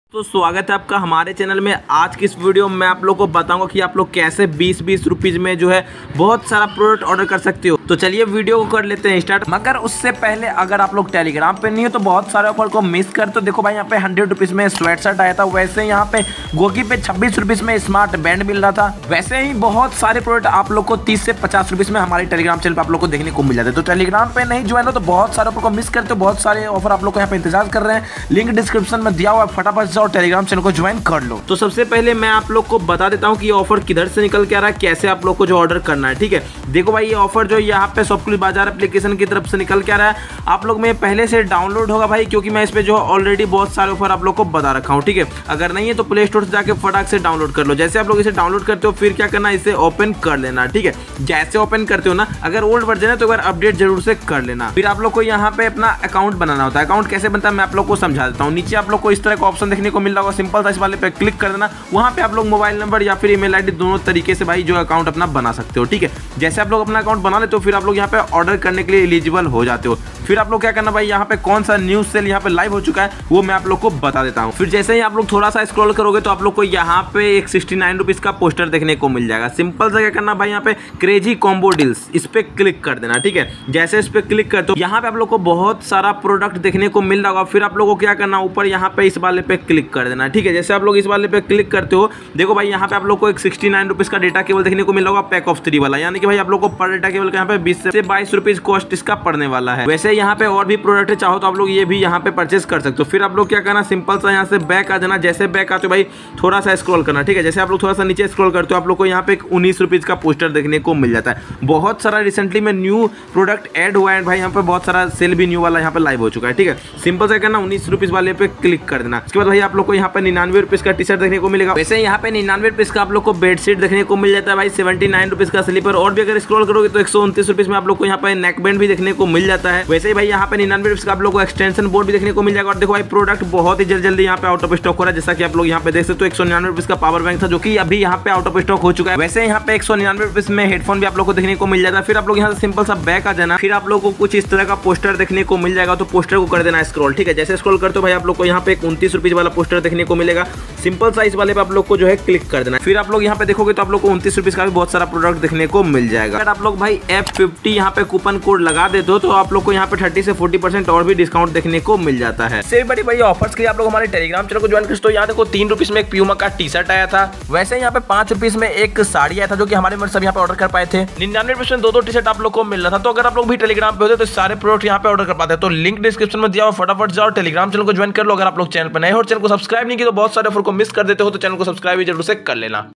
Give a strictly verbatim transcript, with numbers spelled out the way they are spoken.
तो स्वागत है आपका हमारे चैनल में। आज की इस वीडियो में आप लोग को बताऊंगा कि आप लोग कैसे बीस बीस रुपीज में जो है बहुत सारा प्रोडक्ट ऑर्डर कर सकते हो। तो चलिए वीडियो को कर लेते हैं स्टार्ट। मगर उससे पहले अगर आप लोग टेलीग्राम पे नहीं हो तो बहुत सारे ऑफर को मिस कर। तो देखो भाई यहाँ पे हंड्रेड रुपीज में स्वेट शर्ट आया था, वैसे यहाँ पे गोगी पे छब्बीस रुपीज में स्मार्ट बैंड मिल रहा था। वैसे ही बहुत सारे प्रोडक्ट आप लोग को तीस से पचास रुपीज में हमारे टेलीग्राम चैनल पर आप लोग को देखने को मिल जाते हैं। तो टेलीग्राम पे नहीं ज्वाइन हो तो बहुत सारे ऑफर को मिस करते हो। बहुत सारे ऑफर आप लोग को यहाँ पे इंतजार कर रहे हैं, लिंक डिस्क्रिप्शन में दिया हुआ है, फटाफट से और टेलीग्राम चैनल को ज्वाइन कर लो। तो सबसे पहले मैं आप लोग को बता देता हूं कि ये ऑफर किधर से निकल के आ रहा है, कैसे आप लोग को जो ऑर्डर करना है। ठीक है, देखो भाई ये ऑफर जो यहाँ पे शॉपक्लूज बाजार एप्लीकेशन की तरफ से निकल के आ रहा है। आप लोग में पहले से डाउनलोड होगा भाई, क्योंकि मैं इस पे जो ऑलरेडी बहुत सारे ऑफर आप लोग को बता रखा हूँ। ठीक है, अगर नहीं है तो प्ले स्टोर से जाकर फटाक से डाउनलोड कर लो। जैसे आप लोग इसे डाउनलोड करते हो फिर क्या करना है, इसे ओपन कर लेना। ठीक है, जैसे ओपन करते हो ना, अगर ओल्ड वर्जन है तो एक बार अपडेट जरूर से कर लेना। फिर आप लोग को यहाँ पे अपना अकाउंट बनाना होता है। अकाउंट कैसे बनता है मैं आप लोग को समझा देता हूँ। नीचे आप लोग को इस तरह का ऑप्शन देखने को मिल रहा होगा, सिंपल सा इस वाले पे क्लिक कर देना। वहां पे आप लोग मोबाइल नंबर या फिर ईमेल आईडी दोनों तरीके से भाई जो अकाउंट अपना बना सकते हो। ठीक है, जैसे आप लोग अपना अकाउंट बना लेते हो फिर आप लोग यहाँ पे ऑर्डर करने के लिए एलिजिबल हो जाते हो। फिर आप लोग क्या करना भाई, यहाँ पे कौन सा न्यूज सेल यहाँ पे लाइव हो चुका है वो मैं आप लोग को बता देता हूँ। फिर जैसे ही आप लोग थोड़ा सा स्क्रॉल करोगे तो आप लोग को यहाँ पे एक सिक्सटी नाइन रुपीज का पोस्टर देखने को मिल जाएगा। सिंपल सा क्या करना भाई, यहाँ पे क्रेजी कॉम्बो डील्स इस पे क्लिक कर देना। ठीक है, जैसे इस पे क्लिक करते हो यहाँ पे आप लोग को बहुत सारा प्रोडक्ट देखने को मिल रहा होगा। फिर आप लोग को क्या करना, ऊपर यहाँ पे इस वाले पे क्लिक कर देना। ठीक है, जैसे आप लोग इस वाले पे क्लिक करते हो देखो भाई यहाँ पे आप लोग को एक सिक्सटी नाइन रुपीज का डेटा केबल देखने को मिल होगा, पैक ऑफ थ्री वाला। यानी कि भाई आप लोग को पर डेटा केबल का यहाँ पे बीस से बाईस रुपीज कॉस्ट इसका पड़ने वाला है। वैसे यहाँ पे और भी प्रोडक्ट चाहो तो आप लोग ये भी यहाँ पे परचेस कर सकते हो। फिर आप लोग क्या करना, सिंपल सा यहाँ से बैक आ जाना। जैसे बैक आते हो भाई थोड़ा सा स्क्रॉल करना। ठीक है, जैसे आप लोग थोड़ा सा नीचे स्क्रॉल करते हो आप लोग को यहाँ पे एक उन्नीस रुपीज का पोस्टर देखने को मिल जाता है। बहुत सारा रिसेंटली में न्यू प्रोडक्ट ऐड हुआ है भाई, यहाँ पे बहुत सारा सेल भी न्यू वाला यहाँ पे लाइव हो चुका है। ठीक है, सिंपल सा करना उन्नीस रुपीज वाले पे क्लिक कर देना। उसके बाद भाई आप लोग को यहाँ पे निन्यानवे रुपीज का टी शर्ट देखने को मिलेगा। वैसे यहाँ पे निन्यानवे रुपीज का आप लोग को बेडशीट देखने को मिल जाता है भाई, सेवेंटी नाइन रुपीज का स्लीपर। और भी अगर स्क्रॉल करोगे तो एक सौ उनतीस रुपीज में आप लोग को यहाँ पे नेक बैंड भी देखने को मिल जाता है। वैसे ही भाई यहाँ पे निन्यानवे रुपीज का आप लोग को एक्सटेंशन बोर्ड भी देखने को मिल जाएगा। और देखो भाई प्रोडक्ट बहुत ही जल्दी जल्दी यहाँ पे आउट ऑफ स्टॉक हो रहा है। जैसा कि आप लोग यहाँ पे देख सकते हो एक सौ निन्यानवे रुपीज का पावर बैंक था जो कि अभी यहाँ पे आउट ऑफ स्टॉक हो चुका है। वैसे यहाँ पे एक सौ निन्यानवे रुपीज में हेडफोन भी आप लोग को देखने को मिल जाता है। फिर आप लोग यहाँ से सिंपल सा बैक आ जाना। फिर आप लोग को कुछ इस तरह का पोस्टर देखने को मिल जाएगा, तो पोस्टर को कर देना स्क्रॉल। ठीक है, जैसे स्क्रॉल करते हो भाई आप लोग को यहाँ पे एक उनतीस रुपीज वाला पोस्टर देखने को मिलेगा। सिंपल सा इस वाले पे आप लोग को जो है क्लिक कर देना। फिर आप लोग यहाँ पे देखोगे तो आप लोग को उनतीस रुपीज का भी बहुत सारा प्रोडक्ट देखने को मिल जाएगा। अगर आप लोग भाई एफ फिफ्टी यहाँ पे कूपन कोड लगा देते हो तो आप लोग को यहाँ पे थर्टी से फोर्टी परसेंट और भी डिस्काउंट देखने को मिल जाता है। से बड़ी बड़ी ऑफर्स के लिए आप लोग हमारे टेलीग्राम चैनल को ज्वाइन कर सकते हो। यहाँ देखो तीन रुपीज में एक प्यूमा का टी शर्ट आया था। वैसे यहाँ पे पांच रुपीज में एक साड़ी आया था जो कि हमारे मेंबर सब यहाँ पे ऑर्डर कर पाए थे। निन्यानवे रुपीज में दो दो टी शर्ट आप लोग को मिल रहा था। तो अगर आप लोग भी टेलीग्राम पे होते तो सारे प्रोडक्ट यहाँ पे ऑर्डर कर पाते हैं। तो लिंक डिस्क्रिप्शन में दिया हुआ, फटाफट जाओ टेलीग्राम चैनल को ज्वाइन कर लो। अगर आप लोग चैनल पर नए हो और चैनल को सब्सक्राइब नहीं किया तो बहुत सारे ऑफर को मिस कर देते हो, तो चैनल को सब्सक्राइब जरूर से कर लेना।